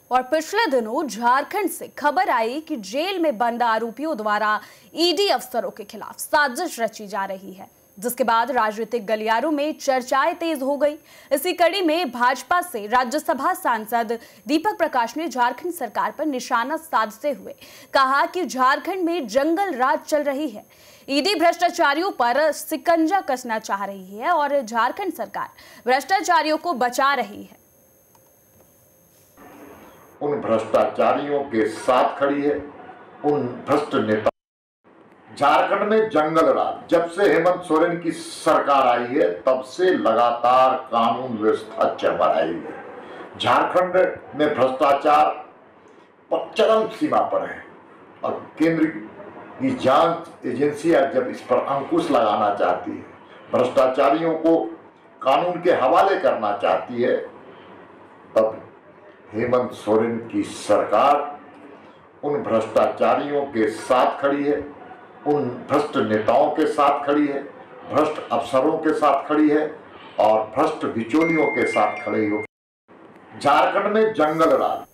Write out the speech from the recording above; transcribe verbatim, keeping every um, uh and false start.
और पिछले दिनों झारखंड से खबर आई कि जेल में बंद आरोपियों द्वारा ईडी अफसरों के खिलाफ साजिश रची जा रही है, जिसके बाद राजनीतिक गलियारों में चर्चाएं तेज हो गई। इसी कड़ी में भाजपा से राज्यसभा सांसद दीपक प्रकाश ने झारखंड सरकार पर निशाना साधते हुए कहा कि झारखंड में जंगल राज चल रही है, ईडी भ्रष्टाचारियों पर सिकंजा कसना चाह रही है और झारखंड सरकार भ्रष्टाचारियों को बचा रही है। उन भ्रष्टाचारियों के साथ खड़ी है, उन भ्रष्ट नेता। झारखंड में जंगल राज जब से हेमंत सोरेन की सरकार आई है तब से लगातार कानून व्यवस्था चरमरा रही है। झारखंड में भ्रष्टाचार चरम सीमा पर है और केंद्र की जांच एजेंसियां जब इस पर अंकुश लगाना चाहती है, भ्रष्टाचारियों को कानून के हवाले करना चाहती है, तब हेमंत सोरेन की सरकार उन भ्रष्टाचारियों के साथ खड़ी है, उन भ्रष्ट नेताओं के साथ खड़ी है, भ्रष्ट अफसरों के साथ खड़ी है और भ्रष्ट बिचौलियों के साथ खड़ी हो। झारखंड में जंगल राज